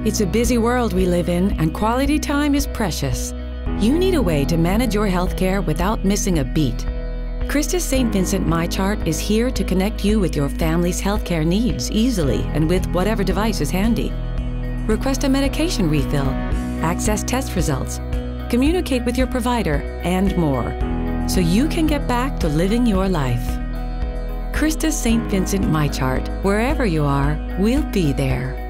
It's a busy world we live in, and quality time is precious. You need a way to manage your healthcare without missing a beat. Christus St. Vincent MyChart is here to connect you with your family's healthcare needs easily and with whatever device is handy. Request a medication refill, access test results, communicate with your provider, and more, so you can get back to living your life. Christus St. Vincent MyChart, wherever you are, we'll be there.